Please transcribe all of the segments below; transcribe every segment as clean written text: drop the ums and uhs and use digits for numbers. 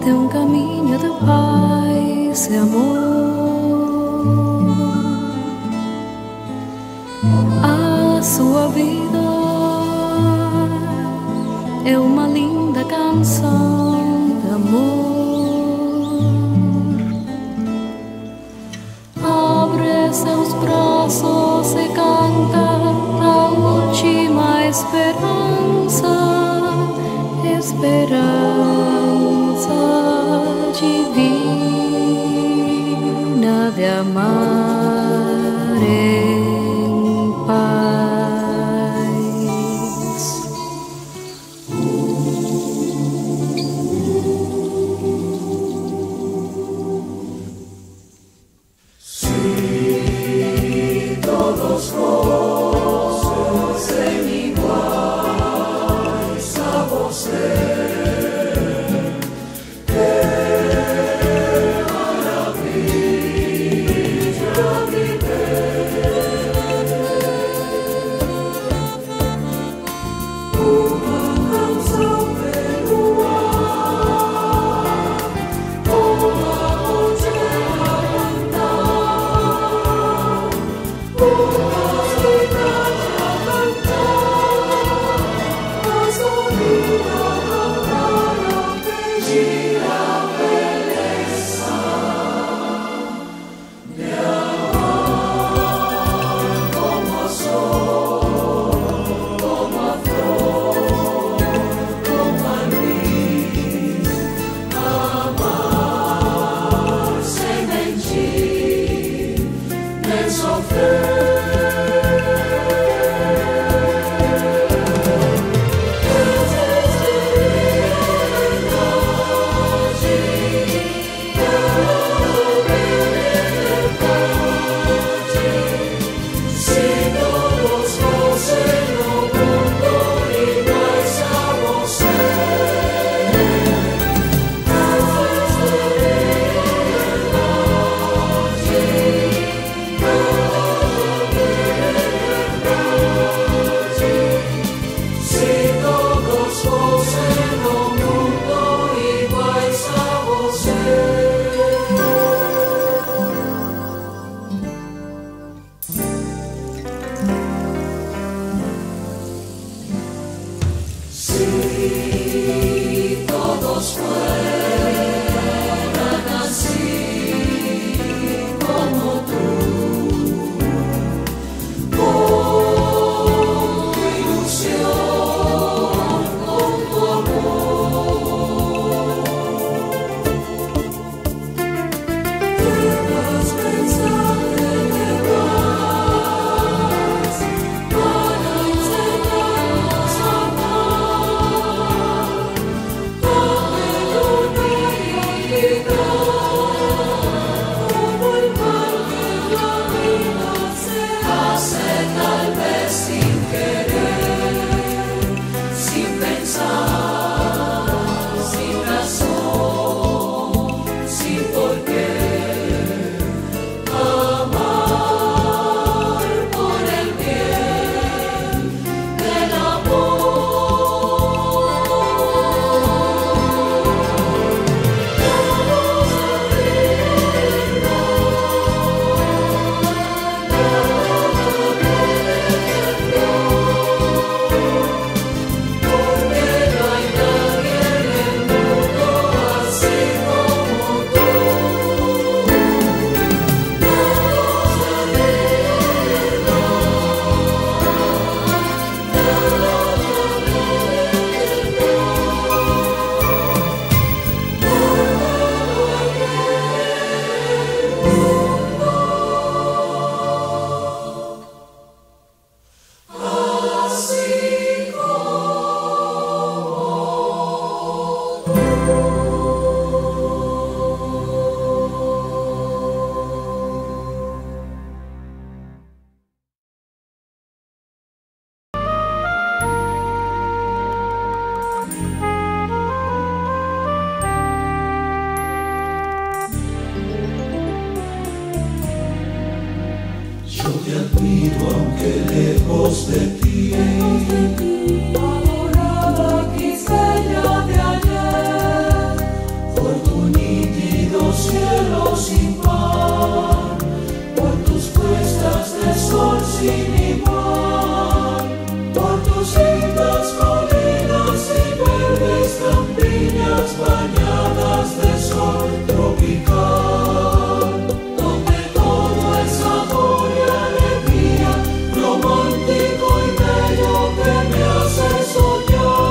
de um caminho de paz e amor. A sua vida é uma linda canção de amor. Abre seus braços e canta a última esperança, esperança divina de amar em paz. Si todos fossem iguais a você, lejos de ti. Adorada quise ya de ayer, por cielo sin par, por tus puestas de sol sin igual, por tus lindas colinas y verdes campiñas bañadas de sol tropical, donde todo es amor y alegría, romántico y bello que me hace soñar.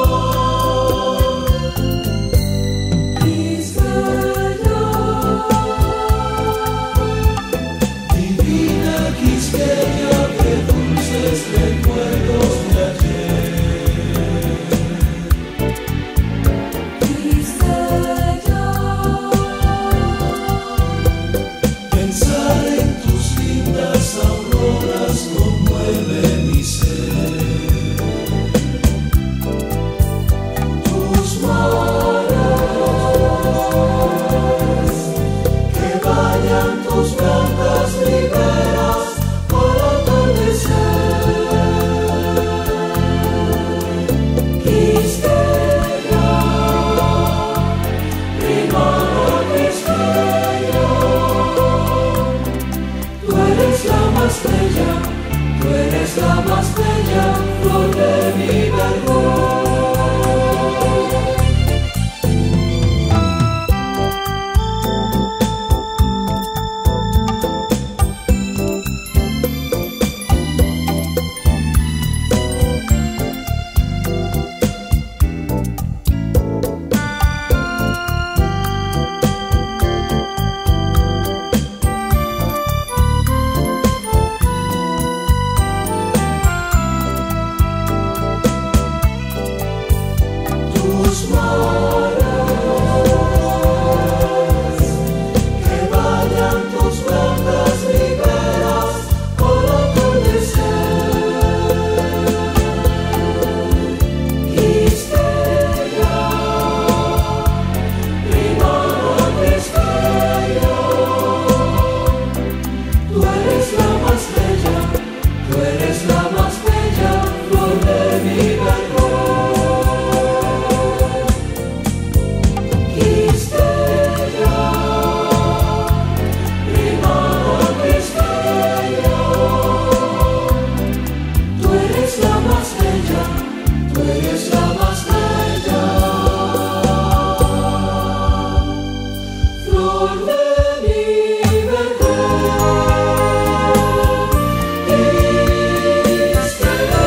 Divina Quisqueya, qué dulces recuerdos de ayer. Pensar en tus lindas auroras conmueve mi ser. Tus mares, que bañan tus blancas riberas al atardecer. Quisqueya, prima Quisqueya, tú eres la más bella, tú eres la más bella flor de mi verdor. Tus mares, que bañan tus blancas riberas al atardecer. Quisqueya, prima Quisqueya, tú eres la más bella, tú eres la más bella flor de mi verdor. Quisqueya, prima Quisqueya, tú eres la más bella, tú eres la más bella flor de mi verdor. Quisqueya.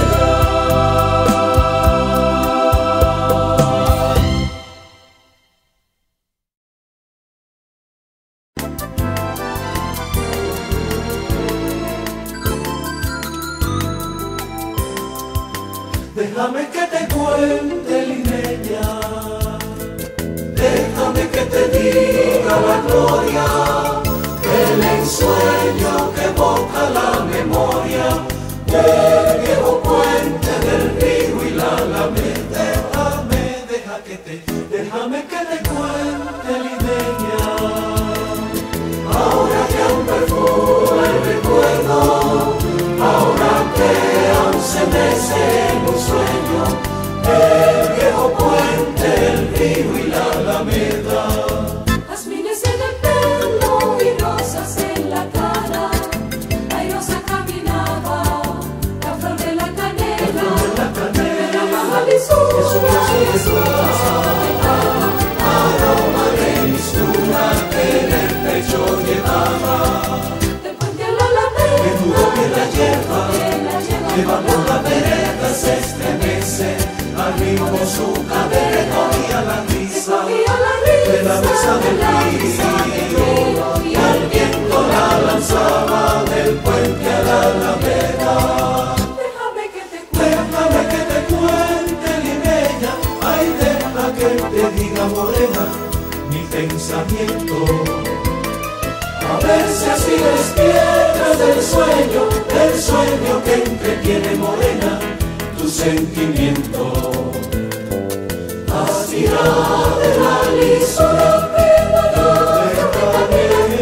Déjame que te cuente, limeña, déjame que te diga la gloria, el ensueño que evoca la memoria del viejo puente del río y la alameda. Déjame que te cuente, limeña, ahora que aún perfuma el recuerdo, ahora que aún se mece en un sueño el viejo puente, el río y la alameda. Jazmines en el pelo y rosas en la cara, airosa caminaba la flor de la canela, la baja lisura, aroma de mistura que en el pecho llevaba, del puente a la alameda, que tuvo que la hierba que va por la vereda se estremece al ritmo su cabello y a la risa de la brisa del río, y al viento la lanzaba del puente a la alameda. déjame que te cuente, limeña, ay, deja que te diga, morena, mi pensamiento, a ver si así despiertas del sueño que entretiene, morena, tu sentimiento. Así de la lisura prima, déjame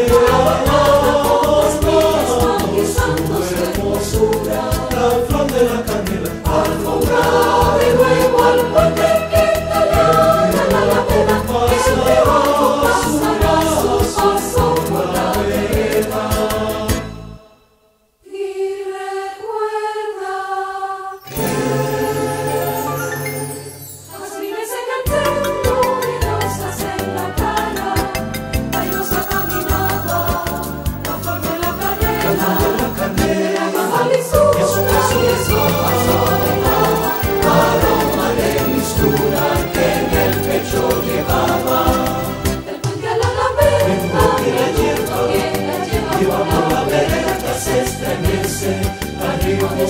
la flor de la canela, alfombra de nuevo al puente que italiana, la pena que se te va a pasar.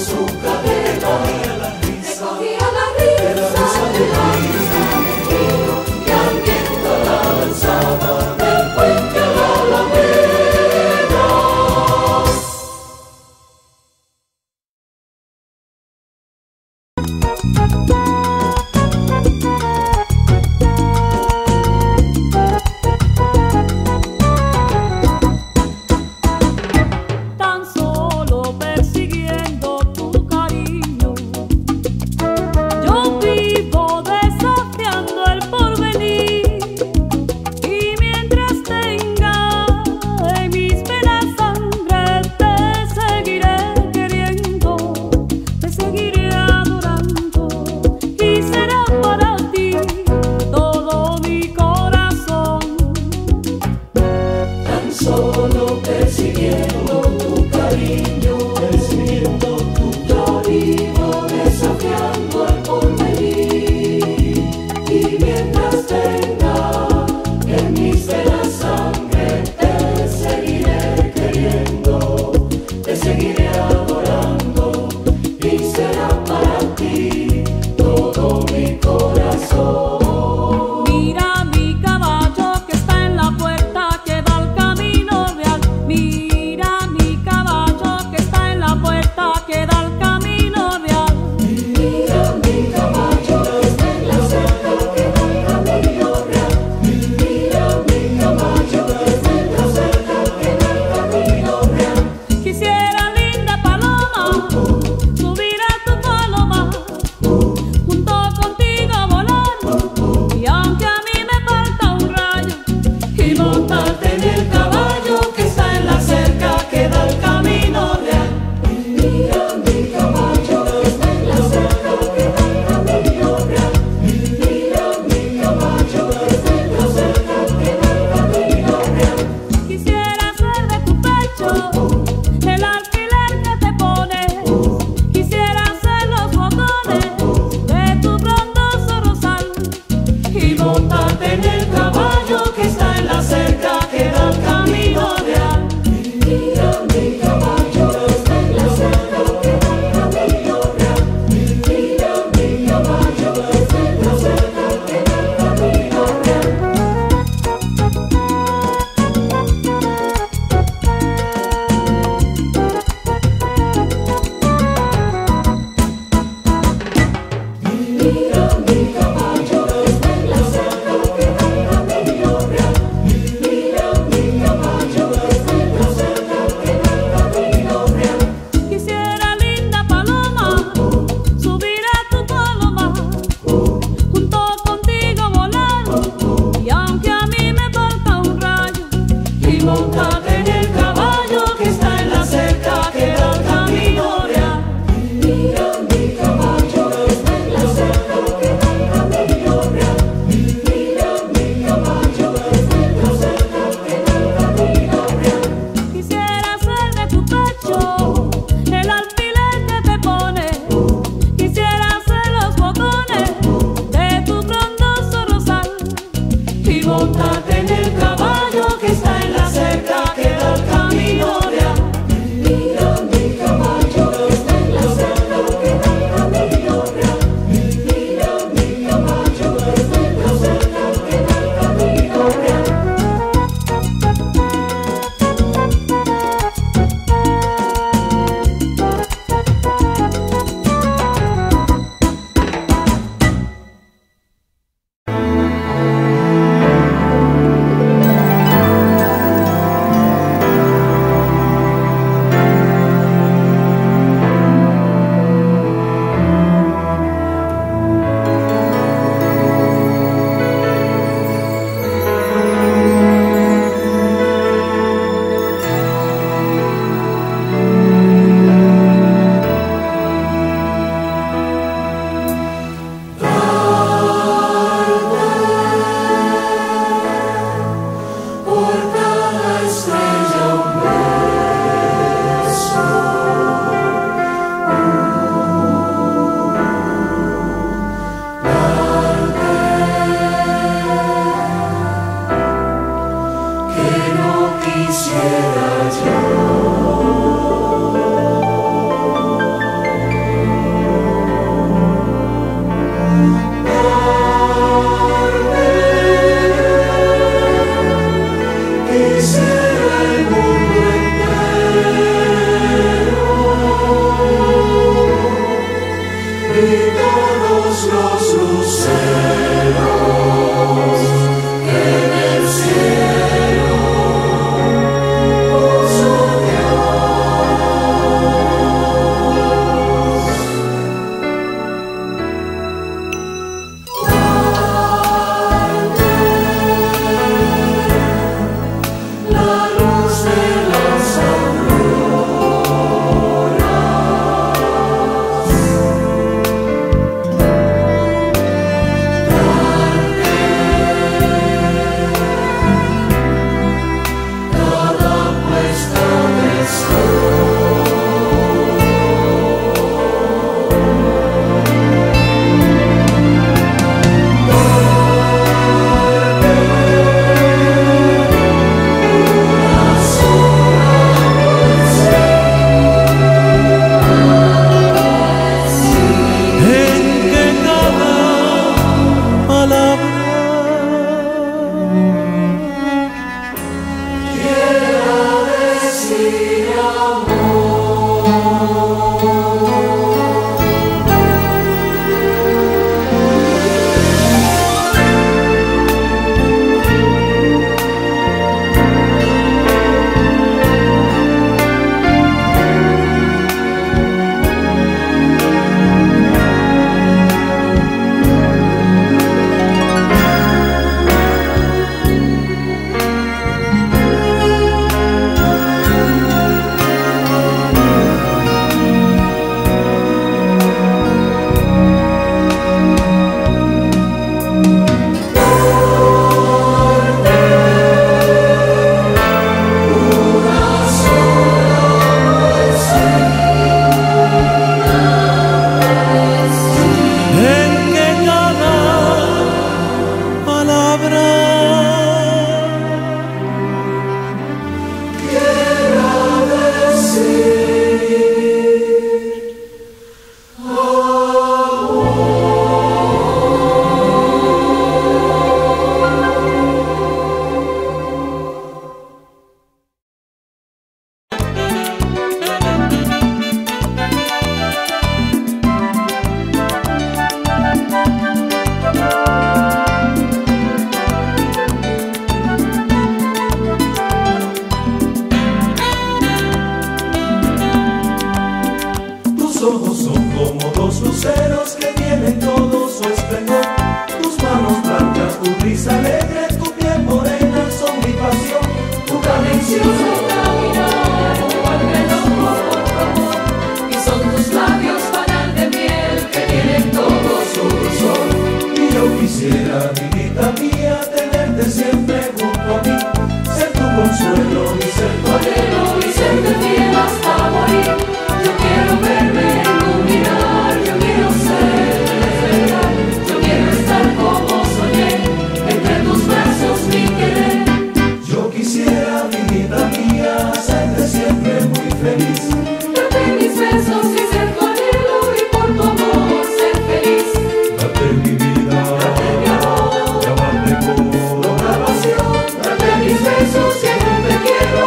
su cadena, recogía la risa del río, y al viento la lanzaba del puente a la alameda. Tan solo persiguiendo tu cariño, yo vivo desafiando el porvenir, y mientras tenga en mis venas sangre, te seguiré queriendo, te seguiré adorando, y será para ti todo mi corazón. Tan solo persiguiendo tu cariño, yo vivo desafiando el porvenir, y mientras tenga en mis venas sangre, te seguiré queriendo, te seguiré adorando, y será para ti todo mi corazón. Mira mi caballo que está en la puerta que da al camino real. Mira mi caballo que está en la puerta que da al camino real. Mira mi caballo que está en la cerca que da al camino real. Mira mi caballo que está en la cerca que da al camino real. Quisiera, linda paloma, subir a tu paloma, junto contigo volar, y aunque a mí me falta un rayo, Y montarte en el caballo que está en la cerca que da al camino real. Mira mi caballo que está en la cerca que da al camino real. Mira mi caballo que está en la cerca que da al camino real. quisiera ser de tu pecho el alfiler que te pones, quisiera ser los botones de tu frondoso rosal, Y montarte en el caballo que está en la cerca que da al camino real. Mira mi caballo que está en la cerca que da al camino real. Mira mi caballo que está en la cerca que da al camino real. Mira mi caballo que está en la cerca que da al camino real. Mira mi caballo que está en la cerca que da al camino real. quisiera, linda paloma, subir a tu paloma, junto contigo volar, y aunque a mí me falta un rayo, Y montarte en el caballo que está en la cerca que da al camino real. Mira mi caballo que está en la cerca que da al camino real. Mira mi caballo que está en la cerca que da al camino real. quisiera ser de tu pecho el alfiler que te pones, quisiera ser los botones de tu frondoso rosal, Y montarte en el caballo que está en la cerca que da al camino real. Mira mi caballo que está en la cerca que da al camino real. Mira mi caballo que está en la cerca que da al camino real. quisiera yo consuelo y ser tu anhelo y serte fiel hasta morir. Yo quiero verme en tu mirar, yo quiero ser verdad, yo quiero estar como soñé, entre tus brazos mi querer. Yo quisiera, vida mía, serte siempre muy feliz. Date mis besos y ser tu anhelo y por tu amor ser feliz. Date mi vida, Date mi amor, llamarte con pasión. Date mis besos que no te quiero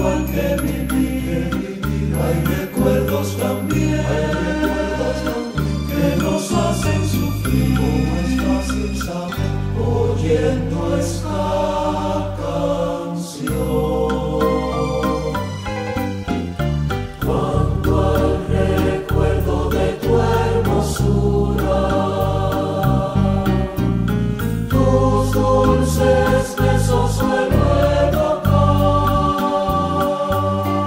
junto al que viví. Hay recuerdos también que nos hacen sufrir. Como es fácil saber oyendo esta canción. Cuando al recuerdo de tu hermosura, tus dulces besos suelo evocar.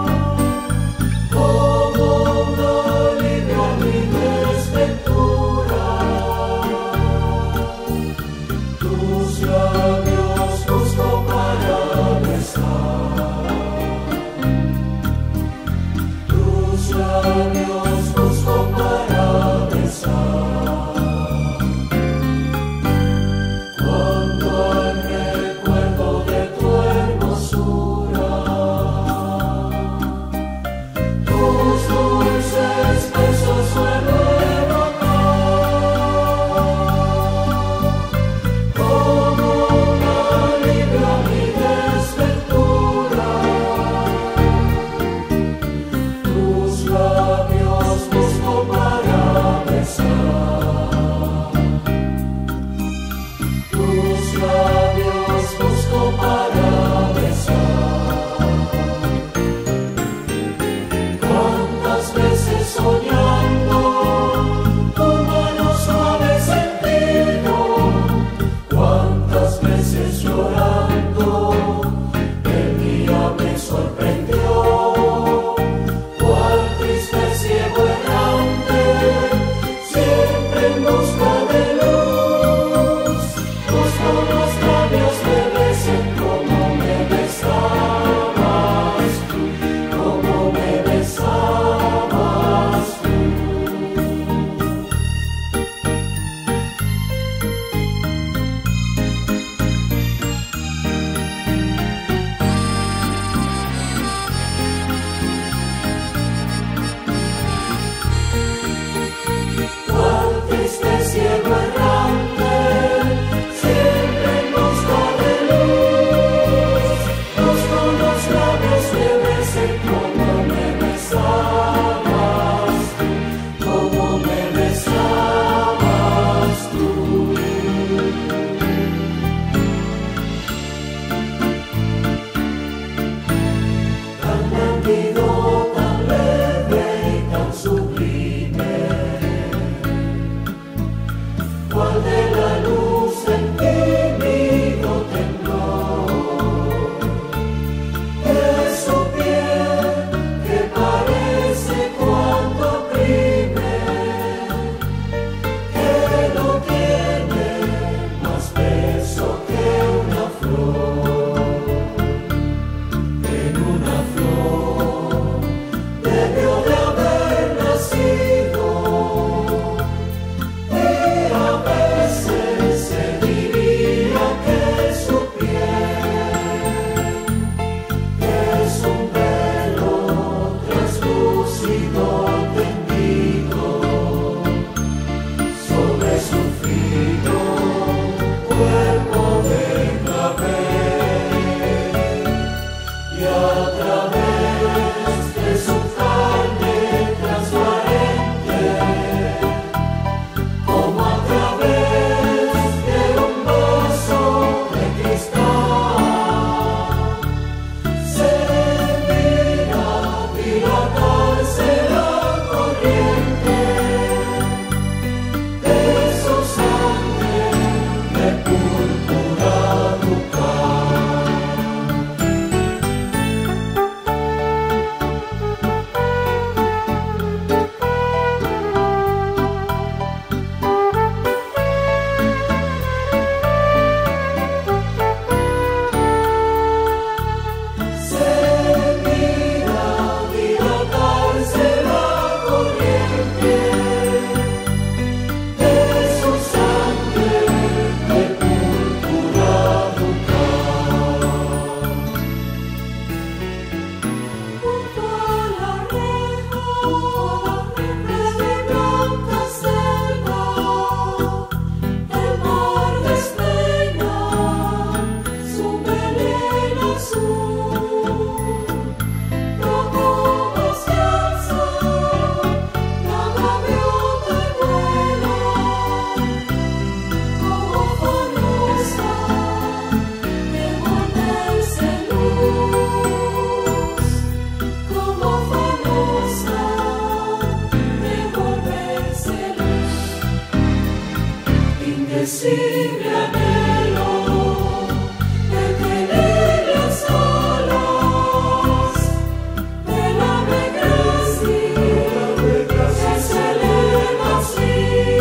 indecible anhelo de tener las alas del ave grácil que se eleva así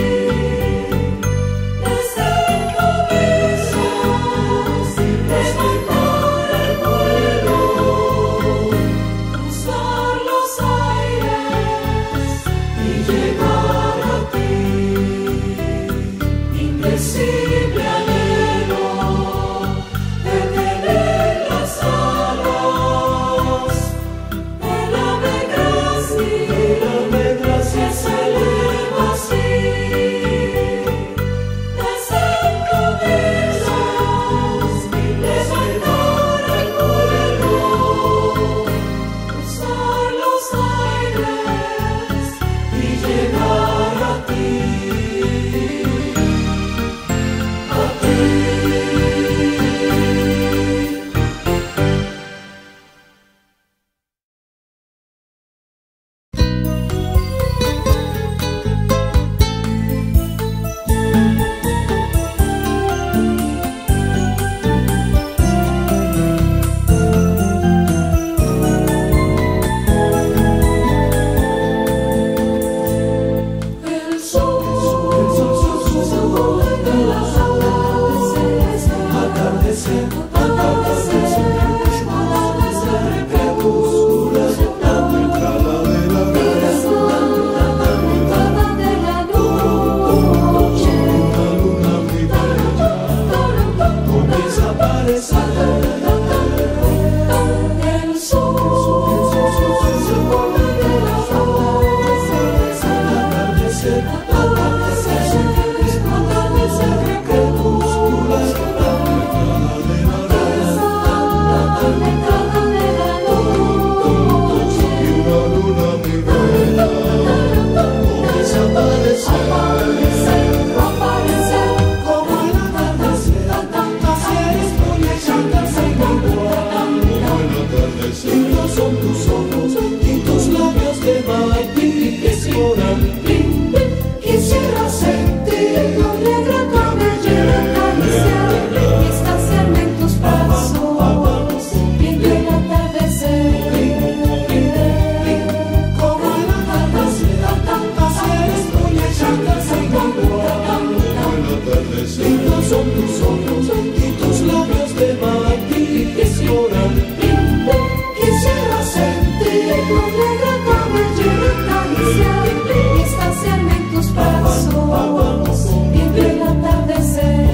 desde cabezas, levantar el vuelo, cruzar los aires y llegar a ti. Indecible anhelo de tener las alas del ave grácil que se eleva así desde cabezas, levantar el vuelo, cruzar los aires y llegar a ti. El sol de las atardecer, crepúsculo, la entrada de la noche, la luna muy bella comienza a aparecer. El sol de las atardecer, crepúsculo, la entrada de la noche, y una luna muy bella comienza a aparecer. Como el atardecer, así eres tú y echándose igual. Como el atardecer, lindos son tus ojos y tus labios de maipí es coral. Quisiera sentir tu negra cabellera acariciar y estaciarme en tus brazos, viendo el atardecer. Como el atardecer, así eres tú y echándose igual. Como el atardecer, lindos son tus ojos y tus labios de maipí es coral. Quisiera sentir tu negra cabellera acariciar y estaciarme en tus brazos, viendo el atardecer.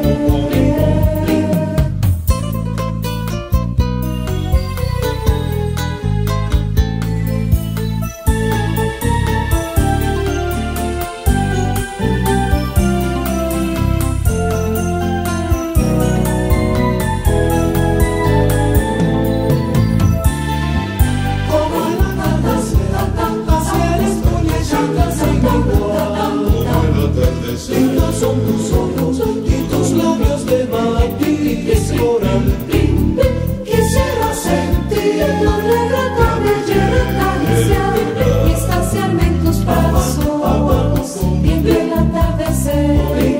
Como el atardecer, así eres tú y echándose igual. Como el atardecer, lindos son tus ojos y tus labios de maipí es coral. Quisiera sentir tu negra cabellera acariciar y estaciarme en tus brazos, viendo el atardecer.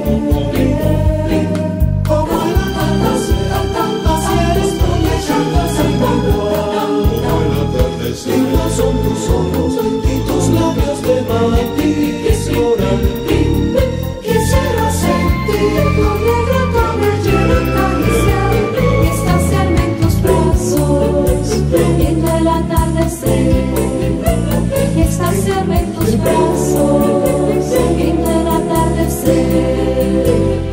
Como el atardecer, así eres tú y echándose igual. Como el atardecer, lindos son tus ojos y tus labios de maipí es coral. Quisiera sentir tu negra cabellera acariciar y estaciarme en tus brazos, viendo el atardecer. Estaciarme en tus brazos, viendo el atardecer.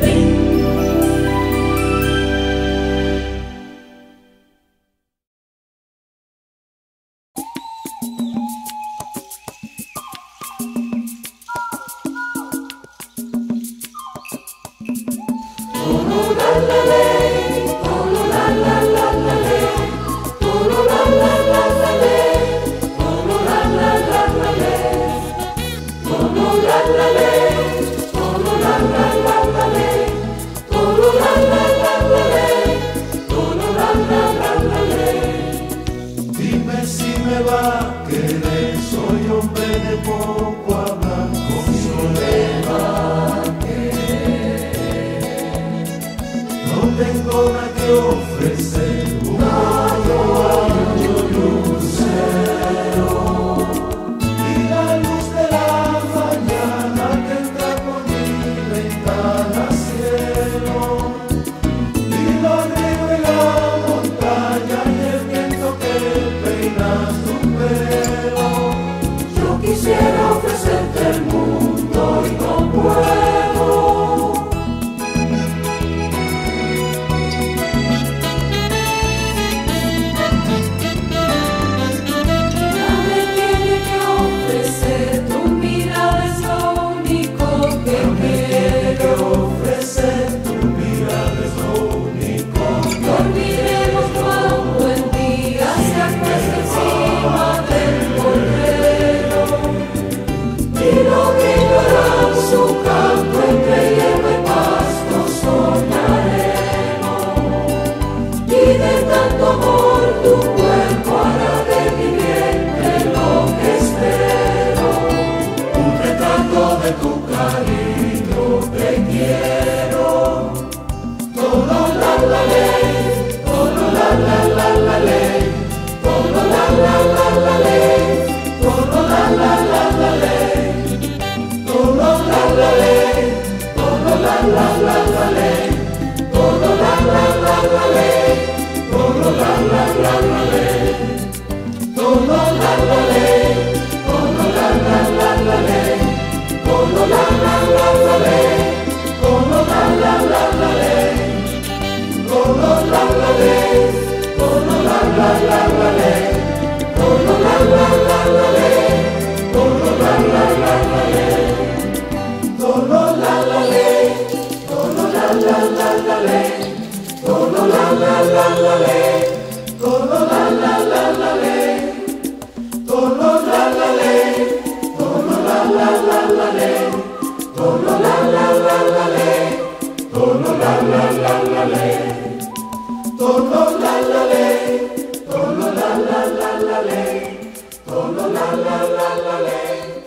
la la la la.